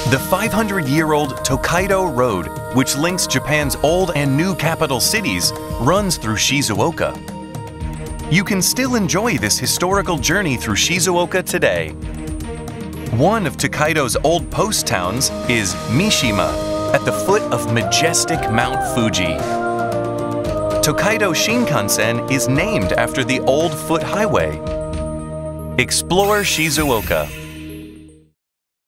The 500-year-old Tokaido Road, which links Japan's old and new capital cities, runs through Shizuoka. You can still enjoy this historical journey through Shizuoka today. One of Tokaido's old post towns is Mishima, at the foot of majestic Mount Fuji. Tokaido Shinkansen is named after the old foot highway. Explore Shizuoka.